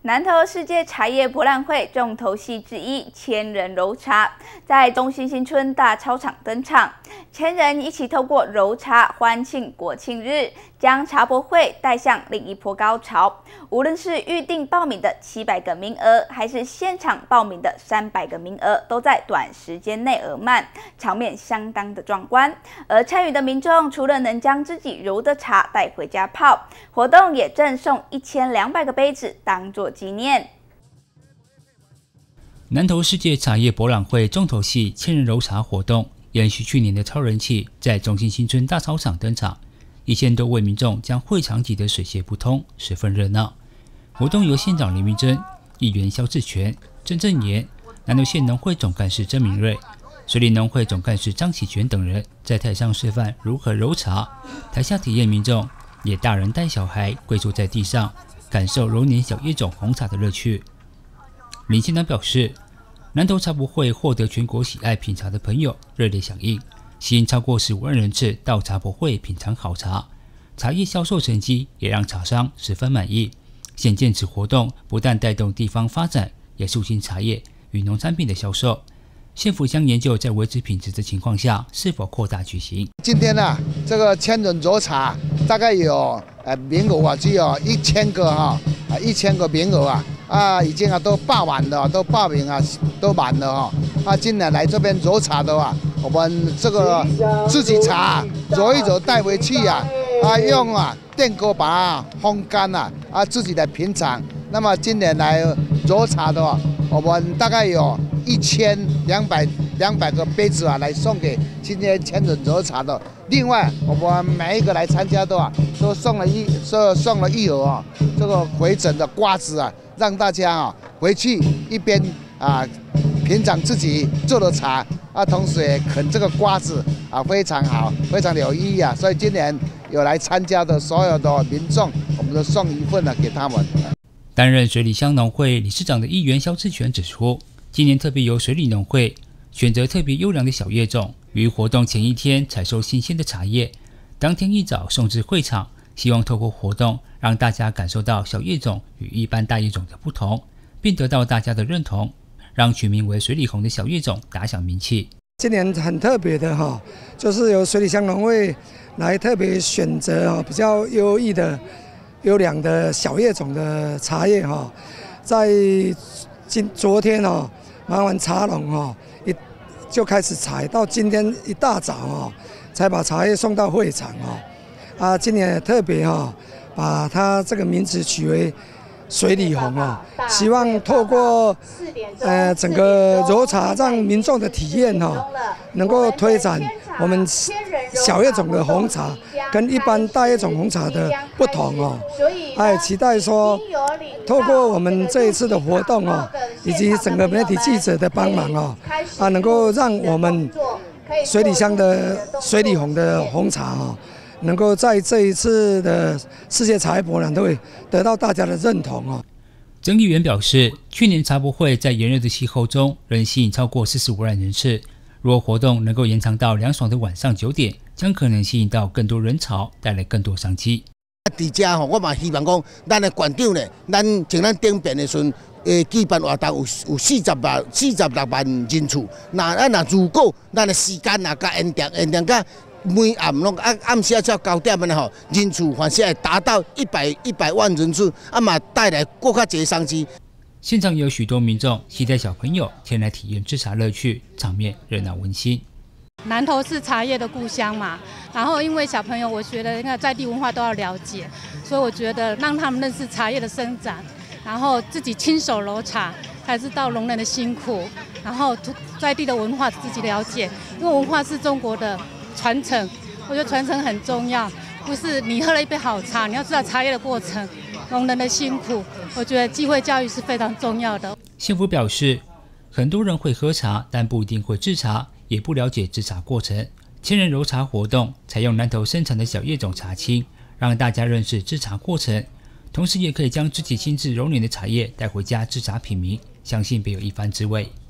南投世界茶叶博览会重头戏之一千人揉茶，在东兴新村大操场登场。千人一起透过揉茶欢庆国庆日，将茶博会带向另一波高潮。无论是预定报名的700个名额，还是现场报名的300个名额，都在短时间内额满，场面相当的壮观。而参与的民众除了能将自己揉的茶带回家泡，活动也赠送1200个杯子当作纪念。 南投世界茶叶博览会重头戏千人揉茶活动，延续去年的超人气，在中兴新村大操场登场，1000多位民众将会场挤得水泄不通，十分热闹。活动由县长林明珍、议员萧志全、郑正言、南投县农会总干事曾明瑞、水里农会总干事张启全等人在台上示范如何揉茶，台下体验民众也大人带小孩跪坐在地上，感受揉捻小叶种红茶的乐趣。林县长表示，南投茶博会获得全国喜爱品茶的朋友热烈响应，吸引超过15万人次到茶博会品尝好茶，茶叶销售成绩也让茶商十分满意。显见此活动不但带动地方发展，也促进茶叶与农产品的销售。县府将研究在维持品质的情况下，是否扩大举行。 今天呢，这个千人揉茶大概有名额只有1000个1000个名额已经都报完了，都报名都满了今年来这边揉茶的我们这个自己茶揉一揉带回去用电锅把它烘干自己来品尝。那么今年来揉茶的我们大概有1200个杯子来送给今天千人揉茶的。另外，我们每一个来参加的都送了一盒这个回诊的瓜子让大家回去一边品尝自己做的茶同时也啃这个瓜子非常好，非常有意义所以今年有来参加的所有的民众，我们都送一份给他们。 担任水里乡农会理事长的议员萧志全指出，今年特别由水里农会选择特别优良的小叶种，于活动前一天采收新鲜的茶叶，当天一早送至会场，希望透过活动让大家感受到小叶种与一般大叶种的不同，并得到大家的认同，让取名为水里红的小叶种打响名气。 今年很特别的就是由水里乡农会来特别选择比较优良的小叶种的茶叶在昨天忙完茶农就开始采，到今天一大早才把茶叶送到会场今年也特别把它这个名字取为水里红希望透过整个揉茶让民众的体验能够推展我们小叶种的红茶跟一般大叶种红茶的不同期待说透过我们这一次的活动以及整个媒体记者的帮忙能够让我们水里乡的水里红的红茶能够在这一次的世界茶叶博览会得到大家的认同曾议员表示，去年茶博会在炎热的气候中仍吸引超过45万人次，若活动能够延长到凉爽的晚上9点，将可能吸引到更多人潮，带来更多商机。 伫遮我嘛希望讲，咱的馆长呢，咱顶边的时阵，举办活动有46万人次。那如果咱的时间甲延长甲每暗拢暗时到9点人次反正会达到100万人次，嘛带来更加侪商机。 现场有许多民众期待小朋友前来体验制茶乐趣，场面热闹温馨。 南投是茶叶的故乡嘛，然后因为小朋友，我觉得那在地文化都要了解，所以我觉得让他们认识茶叶的生长，然后自己亲手揉茶，才知道农人的辛苦，然后在地的文化自己了解，因为文化是中国的传承，我觉得传承很重要，不是你喝了一杯好茶，你要知道茶叶的过程，农人的辛苦，我觉得机会教育是非常重要的。 县府表示，很多人会喝茶，但不一定会制茶，也不了解制茶过程。千人揉茶活动采用南投生产的小叶种茶青，让大家认识制茶过程，同时也可以将自己亲自揉捻的茶叶带回家制茶品茗，相信别有一番滋味。